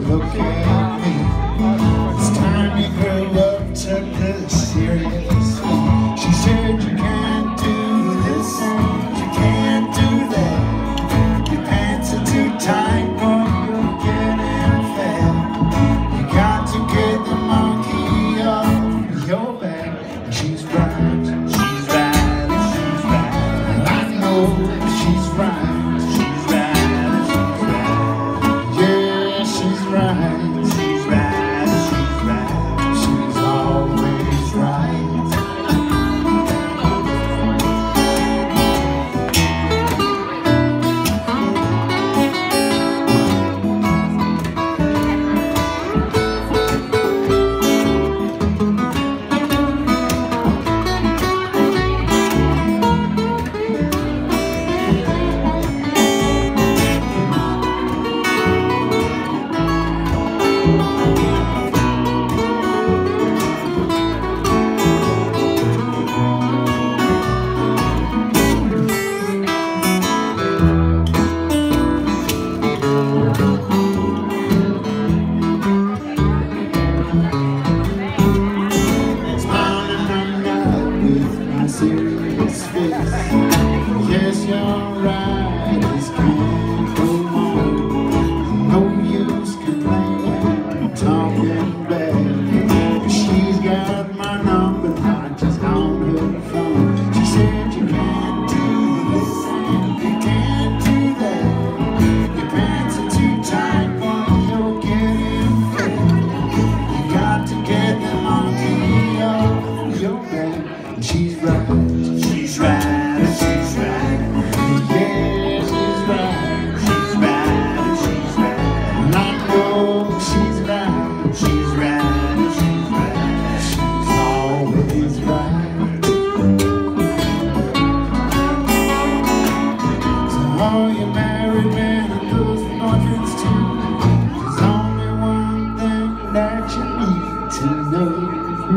look at me. It's time you grow up, took this seriously. She said you can't do this and you can't do that. Your pants are too tight, boy, you're getting fat. You got to get the monkey off your back. And she's right, she's right, she's right. I know she's right. Serious face. Yes, you're right, this can't go on. No use complaining, talking bad. She's got my number, not just on her phone. She said you can't do this and you can't do that. Your pants are too tight, boy, you're getting fat. You got to get the monkey off your back. And she's right. She's right, she's right. Yeah, she's right. She's right, she's right. And I know she's right. She's right, she's right. She's always right. So all you married men and those boyfriends too, there's only one thing that you need to know.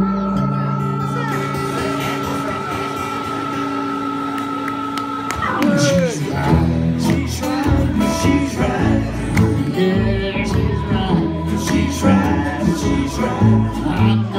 She's right, she's right, she's right. Yeah, she's right, she's right, she's right.